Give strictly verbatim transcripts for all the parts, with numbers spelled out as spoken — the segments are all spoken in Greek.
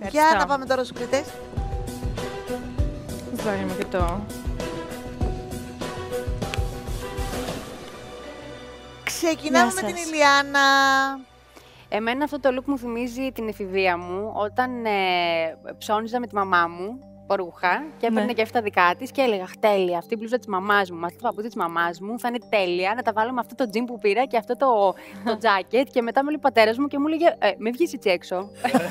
Για να πάμε τώρα στους κριτές. Βάλουμε και το... Ξεκινάμε με την Ηλιάνα. Εμένα αυτό το look μου θυμίζει την εφηβεία μου, όταν ε, ψώνιζα με τη μαμά μου ρούχα και έπαιρνε ναι. και αυτά δικά της και έλεγα τέλεια, αυτή η μπλούζα της μαμάς μου, αυτό το παπούτσι της μαμάς μου θα είναι τέλεια, να τα βάλω με αυτό το τζιν που πήρα και αυτό το, το jacket. Και μετά με λέει ο πατέρας μου και μου έλεγε ε, με βγεις έτσι έξω.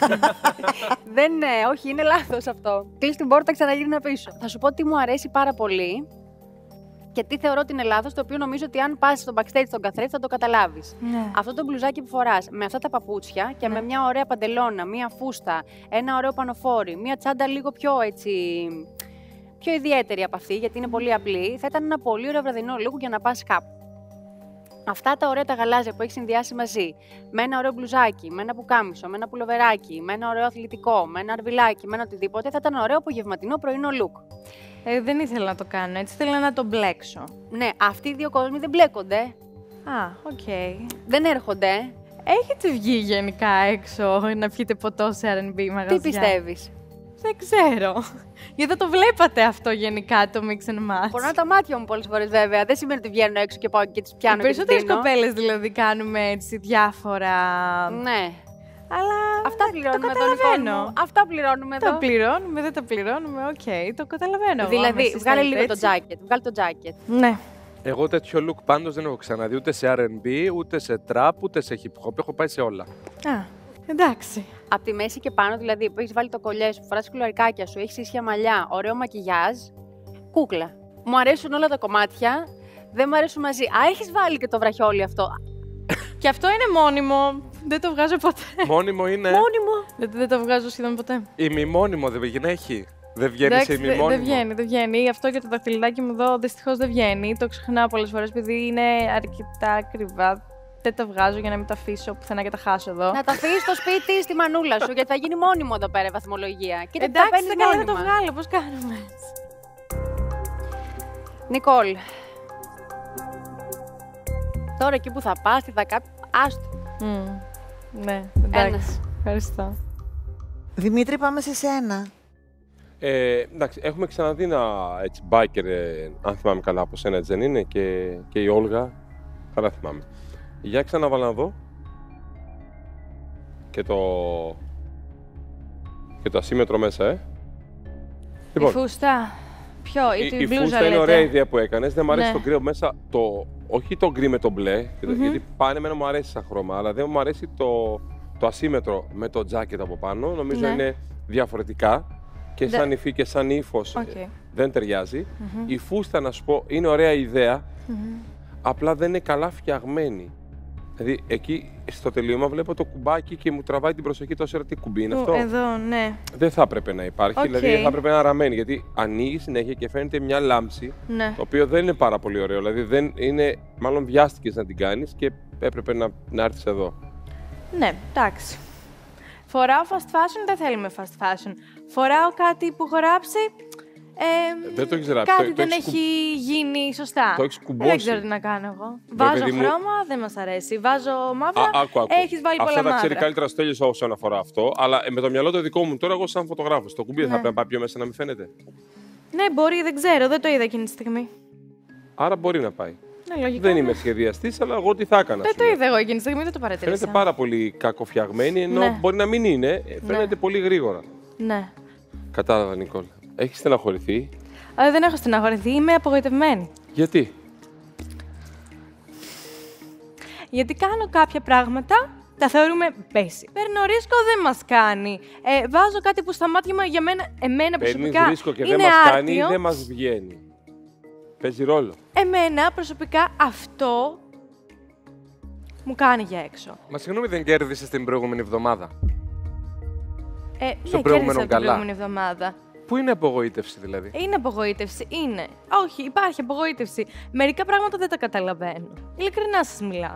Δεν, ε, όχι, είναι λάθος αυτό. Κλείς την πόρτα, ξαναγύρνα πίσω. Θα σου πω τι μου αρέσει πάρα πολύ και τι θεωρώ ότι είναι λάθος, το οποίο νομίζω ότι αν πας στο backstage στον καθρέφτη θα το καταλάβεις. Ναι. Αυτό το μπλουζάκι που φοράς με αυτά τα παπούτσια και ναι. με μια ωραία παντελώνα, μια φούστα, ένα ωραίο πανοφόρι, μια τσάντα λίγο πιο έτσι. Πιο ιδιαίτερη από αυτή, γιατί είναι πολύ απλή, θα ήταν ένα πολύ ωραίο βραδινό look για να πας κάπου. Αυτά τα ωραία τα γαλάζια που έχει συνδυάσει μαζί, με ένα ωραίο μπλουζάκι, με ένα πουκάμισο, με ένα πουλοβεράκι, με ένα ωραίο αθλητικό, με ένα αρβιλάκι, με ένα οτιδήποτε, θα ήταν ωραίο απογευματινό πρωινό look. Ε, δεν ήθελα να το κάνω έτσι, ήθελα να το μπλέξω. Ναι, αυτοί οι δύο κόσμοι δεν μπλέκονται. Α, οκ. Okay. Δεν έρχονται. Έχετε βγει γενικά έξω να πιείτε ποτό σε αρ εντ μπι μαγαζιά? Τι πιστεύεις? Δεν ξέρω. Γιατί το βλέπατε αυτό γενικά το mix and match. Πονάω τα μάτια μου πολλές φορές βέβαια. Δεν σημαίνει ότι βγαίνω έξω και πάω και τις πιάνω. Οι περισσότερες κοπέλες δηλαδή κάνουμε έτσι διάφορα. Ναι. Αλλά αυτά πληρώνουμε εδώ, Νικόλ. Αυτά πληρώνουμε εδώ. Τα πληρώνουμε, δεν τα πληρώνουμε. Οκ, okay, το καταλαβαίνω. Δηλαδή, βγάλε λίγο το jacket. Βγάλε το jacket. Ναι. Εγώ τέτοιο look πάντως δεν έχω ξαναδεί ούτε σε αρ εντ μπι, ούτε σε trap, ούτε σε hip hop. Έχω πάει σε όλα. Α, εντάξει. Από τη μέση και πάνω, δηλαδή, που έχεις βάλει το κολλιέ σου, φοράς κουλαρικάκια σου, έχεις ίσια μαλλιά, ωραίο μακιγιάζ, κούκλα. Μου αρέσουν όλα τα κομμάτια, δεν μου αρέσουν μαζί. Α, έχεις βάλει και το βραχιόλι αυτό. Και αυτό είναι μόνιμο. Δεν το βγάζω ποτέ. Μόνιμο είναι. Μόνιμο. Δεν, δεν το βγάζω σχεδόν ποτέ. Ημιμόνιμο δεν έχει. Δεν βγαίνει σε ημιμόνιμο. Δεν βγαίνει, δεν βγαίνει. Αυτό και το δαχτυλιδάκι μου εδώ δυστυχώς δεν βγαίνει. Το ξεχνάω πολλές φορές επειδή είναι αρκετά ακριβά. Δεν τα βγάζω για να μην τα αφήσω πουθενά και τα χάσω εδώ. Να τα αφήσεις στο σπίτι στη μανούλα σου, γιατί θα γίνει μόνιμο εδώ πέρα η βαθμολογία. Κοίτα, εντάξει, δεν καλά να το βγάλω. Πώς κάνουμε έτσι? Νικόλ. Τώρα εκεί που θα πας, τι θα κάνεις, άστο. Mm. Ναι, εντάξει. Ένας. Ευχαριστώ. Δημήτρη, πάμε σε σένα. Ε, εντάξει, έχουμε ξαναδεί ένα έτσι, biker, ε, αν θυμάμαι καλά, από σένα έτσι δεν είναι, και, και η Όλγα, καλά θυμάμαι. Για ξαναβάλα να δω. Και το... και το ασύμετρο μέσα, ε. Λοιπόν, η φούστα. Ποιο, η, η, η φούστα λέτε. Είναι ωραία ιδέα που έκανες. Δεν μου αρέσει ναι. το γκρι μέσα, το, όχι το γκρι με το μπλε, mm-hmm. γιατί πάνε εμένα μου αρέσει σαν χρώμα, αλλά δεν μου αρέσει το, το ασύμετρο με το τζάκετ από πάνω. Νομίζω ναι. είναι διαφορετικά και σαν Δε... υφή και σαν ύφος okay. δεν ταιριάζει. Mm-hmm. Η φούστα, να σου πω, είναι ωραία ιδέα, mm-hmm. απλά δεν είναι καλά φτιαγμένη. Δηλαδή, εκεί στο τελείωμα βλέπω το κουμπάκι και μου τραβάει την προσοχή τόσο ώρα. Τι κουμπί είναι αυτό? Εδώ, ναι. Δεν θα έπρεπε να υπάρχει, okay. δηλαδή θα έπρεπε να ραμμένει. Γιατί ανοίγει συνέχεια και φαίνεται μια λάμψη, ναι. το οποίο δεν είναι πάρα πολύ ωραίο. Δηλαδή, δεν είναι, μάλλον βιάστηκες να την κάνεις και έπρεπε να, να έρθεις εδώ. Ναι, εντάξει. Φοράω fast fashion, δεν θέλουμε fast fashion. Φοράω κάτι που έχω γράψει. Ε, δεν το έχεις γράψει. Κάτι το, δεν το έχει κου... γίνει σωστά. Το έχεις κουμπώσει. Δεν ξέρω τι να κάνω εγώ. Βάζω χρώμα, μου... δεν μας αρέσει. Βάζω μαύρα, α, άκου, άκου. Έχεις βάλει αυτά πολλά μαύρα. Αυτά τα ξέρει καλύτερα στο Στέλιος όσον αφορά αυτό. Αλλά με το μυαλό το δικό μου τώρα, εγώ σαν φωτογράφος, το κουμπί ναι. θα πρέπει να πάει πιο μέσα να μην φαίνεται. Ναι, μπορεί, δεν ξέρω. Δεν το είδα εκείνη τη στιγμή. Άρα μπορεί να πάει. Ναι, λογικά, δεν ναι. είμαι σχεδιαστής, αλλά εγώ τι θα έκανα. Δεν το είδα εγώ εκείνη τη στιγμή, δεν το παρατήρησα. Φαίνεται πάρα πολύ κακοφτιαγμένη, ενώ ναι. μπορεί να μην είναι. Φαίνεται ναι. πολύ γρήγορα. Ναι. Κατάλαβα, Νικόλ. Έχεις στεναχωρηθεί? Α, δεν έχω στεναχωρηθεί, είμαι απογοητευμένη. Γιατί? Γιατί κάνω κάποια πράγματα, τα θεωρούμε basic. Παίρνω ρίσκο, δεν μας κάνει. Ε, βάζω κάτι που στα μάτια μου για μένα, εμένα προσωπικά Παίρνεις ρίσκο και είναι δεν μας άρτιο. κάνει ή δεν μας βγαίνει. Παίζει ρόλο. Εμένα προσωπικά αυτό μου κάνει για έξω. Μα συγγνώμη, δεν κέρδισες την προηγούμενη εβδομάδα? Ε, Στο ναι, προηγούμενο κέρδισα την προηγούμενη εβδομάδα. Πού είναι απογοήτευση δηλαδή? Είναι απογοήτευση, είναι. Όχι, υπάρχει απογοήτευση. Μερικά πράγματα δεν τα καταλαβαίνω. Ειλικρινά σας μιλάω.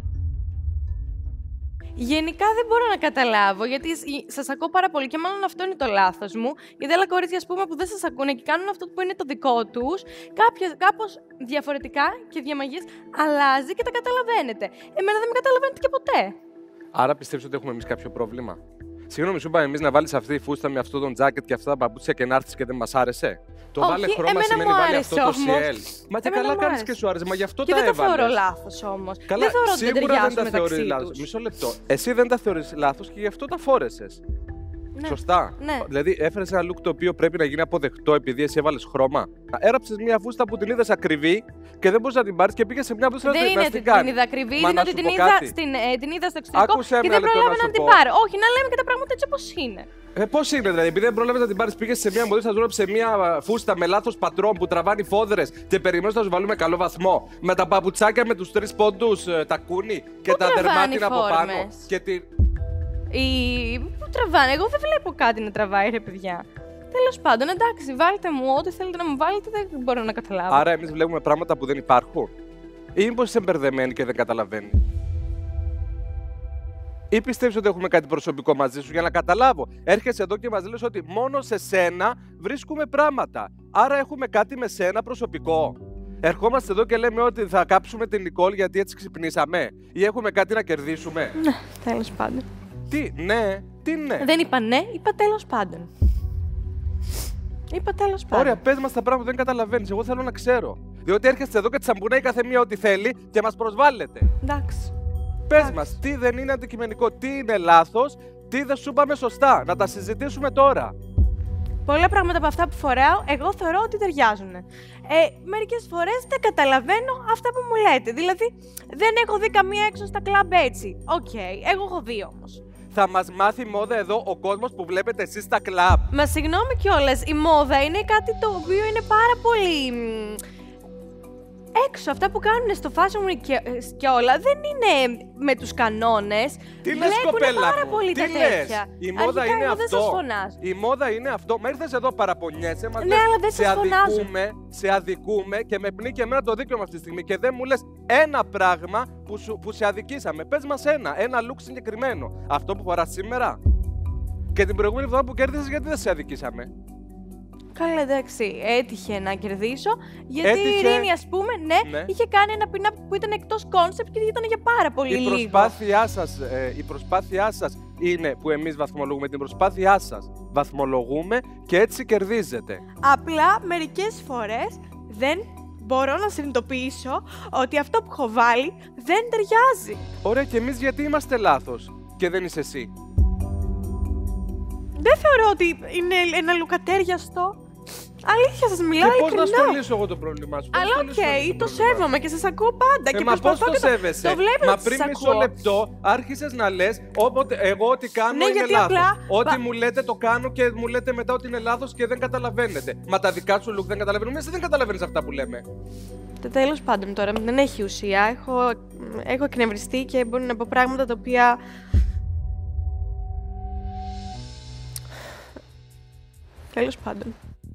Γενικά δεν μπορώ να καταλάβω, γιατί σας ακούω πάρα πολύ και μάλλον αυτό είναι το λάθος μου. Γιατί άλλα κορίτσια, ας πούμε, που δεν σας ακούνε και κάνουν αυτό που είναι το δικό τους, κάποια, κάπως διαφορετικά και διαμαγείας αλλάζει και τα καταλαβαίνετε. Εμένα δεν με καταλαβαίνετε και ποτέ. Άρα πιστεύεις ότι έχουμε εμείς κάποιο πρόβλημα? Συγγνώμη, σου είπαμε εμείς να βάλεις αυτή τη φούστα με αυτό τον τζάκετ και αυτά τα παπούτσια και να έρθεις και δεν μας άρεσε. Το Όχι, βάλε χρώμα εμένα σημαίνει μου βάλε άρεσε αυτό το όμως. σι ελ. Μα και Εμένα καλά μου κάνεις άρεσε. και σου άρεσε, μα γι' αυτό Και τα δεν το έβαλες. θεωρώ λάθος όμως. Καλά, δεν θεωρώ ότι δεν σίγουρα δεν ταιριάζουν τα θεωρείς μεταξύ λάθος. τους. Μισό λεπτό. Εσύ δεν τα θεωρείς λάθος και γι' αυτό τα φόρεσες. Ναι. Σωστά. Ναι. Δηλαδή, έφερες ένα look το οποίο πρέπει να γίνει αποδεκτό επειδή εσύ έβαλες χρώμα. Έραψες μια φούστα που την είδες ακριβή και δεν μπορείς να την πάρεις και πήγες σε μια που Δεν να είναι την ότι κάνει. την είδα ακριβή, Μα είναι να ότι σου την πω είδα, κάτι. στην, ε, την είδα στο εξωτερικό Άκουσέ και με δεν ένα λεπτό προλάβα να να σου την πω. πάρω. Όχι, να λέμε και τα πράγματα έτσι όπως είναι. Ε, πώς είναι δηλαδή, επειδή δεν προλάβες να την πάρεις, πήγες σε μια μοντέλο, θα ζούρεψε μια φούστα με λάθος πατρόν που τραβάνει φόδρες και περιμένεις να σου βάλουμε καλό βαθμό. Με τα παπουτσάκια με τους τρεις πόντους, ε, τα κούνη και Πού τα τραβάνει δερμάτινα από πάνω. φόρμες? Και τη... Η... Πού τραβάνε, εγώ δεν βλέπω κάτι να τραβάει, ρε παιδιά. Τέλος πάντων, εντάξει, βάλτε μου ό,τι θέλετε να μου βάλετε, δεν μπορώ να καταλάβω. Άρα εμείς βλέπουμε πράγματα που δεν υπάρχουν. Ή μήπως είσαι μπερδεμένη και δεν καταλαβαίνει. Ή πιστεύεις ότι έχουμε κάτι προσωπικό μαζί σου για να καταλάβω. Έρχεσαι εδώ και μας λες ότι μόνο σε σένα βρίσκουμε πράγματα. Άρα έχουμε κάτι με σένα προσωπικό. Ερχόμαστε εδώ και λέμε ότι θα κάψουμε την Νικόλ γιατί έτσι ξυπνήσαμε. Ή έχουμε κάτι να κερδίσουμε. Ναι, τέλος πάντων. Τι, ναι, τι ναι. Δεν είπα ναι, είπα τέλος πάντων. Είπα τέλος πάντων. Ωραία, πες μας τα πράγματα που δεν καταλαβαίνεις. Εγώ θέλω να ξέρω. Διότι έρχεστε εδώ και τσαμπουνάει κάθε μία ό,τι θέλει και μας προσβάλλετε. Εντάξει. Πες μας, τι δεν είναι αντικειμενικό, τι είναι λάθος, τι δεν σου είπαμε σωστά. Να τα συζητήσουμε τώρα. Πολλά πράγματα από αυτά που φοράω, εγώ θεωρώ ότι ταιριάζουν. Ε, μερικές φορές δεν καταλαβαίνω αυτά που μου λέτε. Δηλαδή, δεν έχω δει καμία έξω στα κλαμπ έτσι. Οκ, okay, εγώ έχω δει όμως. Θα μας μάθει μόδα εδώ ο κόσμος που βλέπετε εσείς στα κλαμπ. Μα συγγνώμη κιόλας, η μόδα είναι κάτι το οποίο είναι πάρα πολύ μ, έξω. Αυτά που κάνουν στο Fashion Week και, και όλα δεν είναι με τους κανόνες. Τι λες, Βλέπουνε κοπέλα πάρα μου, πολύ τι τα λες? τέτοια. Η μόδα Αρχικά, είναι εγώ αυτό. δεν σας φωνάζω. Η μόδα είναι αυτό. Μα ήρθες εδώ παραπονιέσαι, μας Ναι, λες, αλλά δεν σε σας φωνάζω. αδικούμε, σε αδικούμε και με πνίγει και εμένα το δίκαιο αυτή τη στιγμή και δεν μου λες ένα πράγμα που, σου, που σε αδικήσαμε. Πες μας ένα, ένα look συγκεκριμένο. Αυτό που φοράς σήμερα. Και την προηγούμενη εβδομάδα που κέρδισες, γιατί δεν σε αδικήσαμε. Καλά, εντάξει, έτυχε να κερδίσω. Γιατί Έτυχε... η Ειρήνη, ας πούμε, ναι, Ναι. είχε κάνει ένα pin-up που ήταν εκτός concept και ήταν για πάρα πολύ Η λίγο. προσπάθειά σας, ε, η προσπάθειά σας είναι που εμείς βαθμολογούμε. Την προσπάθειά σας βαθμολογούμε και έτσι κερδίζετε. Απλά μερικές φορές δεν μπορώ να συνειδητοποιήσω ότι αυτό που έχω βάλει δεν ταιριάζει. Ωραία, και εμείς γιατί είμαστε λάθος και δεν είσαι εσύ. Δεν θεωρώ ότι είναι ένα λουκατέριαστο. Αλήθεια σας μιλάω, Και πώς να ειλικρινά. στο λύσω εγώ το πρόβλημά σου. πώς Αλλά να οκ, λύσω εγώ το πρόβλημά σου. σέβομαι και σας ακούω πάντα. Ε, και μα πώς προσπαθώ το και σέβεσαι. Το βλέπω Μα ότι πριν σας μισό ακούω. λεπτό άρχισες να λες όποτε εγώ ό,τι κάνω Ναι, είναι γιατί λάθος. απλά- Ό,τι Πα- μου λέτε το κάνω και μου λέτε μετά ότι είναι λάθος και δεν καταλαβαίνετε. Μα τα δικά σου look δεν καταλαβαίνουμε. Εσύ δεν καταλαβαίνεις αυτά που λέμε. Τε- Τέλος πάντων τώρα, δεν έχει ουσία. Έχω, έχω εκνευριστεί και μπορώ να πω πράγματα τα οποία... Τέλος πάντων.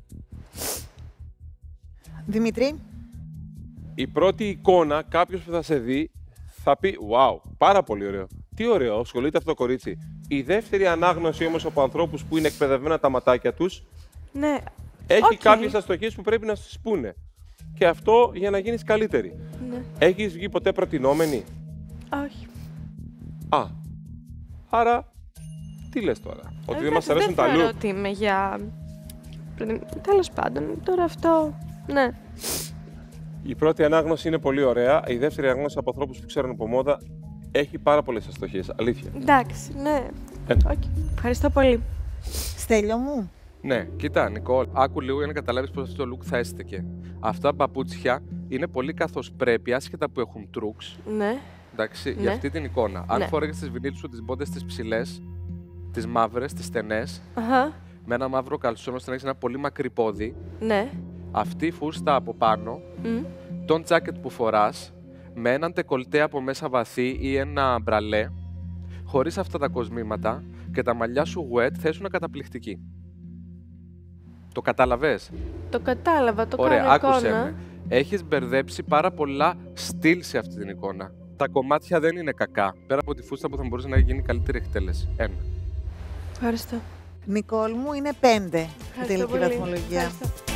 Δημήτρη, Η πρώτη εικόνα, κάποιο που θα σε δει, θα πει «Wow, πάρα πολύ ωραίο». Τι ωραίο, ασχολείται αυτό το κορίτσι. Η δεύτερη ανάγνωση όμως από ανθρώπους που είναι εκπαιδευμένα τα ματάκια τους, Ναι, έχει Οκ. κάποιες αστοχίες που πρέπει να σου πούνε. Και αυτό για να γίνεις καλύτερη. ναι, Έχεις βγει ποτέ προτινόμενη? όχι. Α, άρα τι λες τώρα, ότι Ε, δεν μας δεν αρέσουν τα θεωρώ look? ότι είμαι για... Τέλος πάντων, τώρα αυτό... Ναι. Η πρώτη ανάγνωση είναι πολύ ωραία. Η δεύτερη ανάγνωση από ανθρώπους που ξέρουν από μόδα έχει πάρα πολλές αστοχίες. Αλήθεια. Εντάξει, ναι. Ε. Οκ. Ευχαριστώ πολύ. Στέλιο μου, Ναι, κοίτα, Νικόλ, άκου λίγο για να καταλάβεις πώς αυτό το look θα έστεκε. Αυτά τα παπούτσια είναι πολύ καθώς πρέπει, άσχετα που έχουν τρούξ. Ναι. Εντάξει, Ναι. για αυτή την εικόνα. Αν Ναι. φόρεγες τις βινίλ σου, τις μπότες τις ψηλές, τις μαύρες, τις στενές, Αχα. με ένα μαύρο καλσόν ώστε να έχεις ένα πολύ μακρύ πόδι, Ναι. αυτή η φούστα από πάνω, Μμ. τον τζάκετ που φοράς, με έναν τεκολτέ από μέσα βαθύ ή ένα μπραλέ, χωρίς αυτά τα κοσμήματα και τα μαλλιά σου wet, θα ήσουν καταπληκτική. Το κατάλαβες? Το κατάλαβα, το Ωραία, κάνω άκουσέ εικόνα. με. Έχεις μπερδέψει πάρα πολλά στυλ σε αυτή την εικόνα. Τα κομμάτια δεν είναι κακά. Πέρα από τη φούστα που θα μπορούσε να γίνει καλύτερη εκτέλεση. Ένα. Ευχαριστώ. Νικόλ μου είναι πέντε η Ευχαριστώ τελική πολύ. βαθμολογία. Ευχαριστώ.